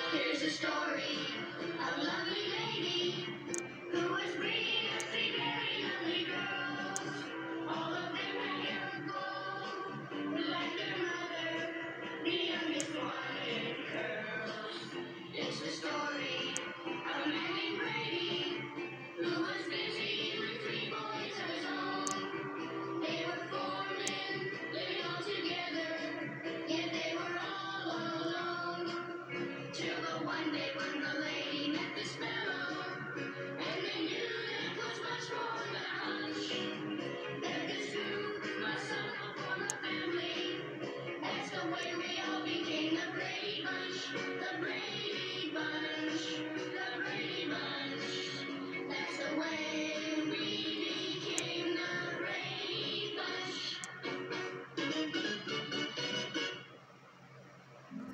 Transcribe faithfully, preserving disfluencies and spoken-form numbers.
Here's a story of a lovely lady who was bringing up three bears.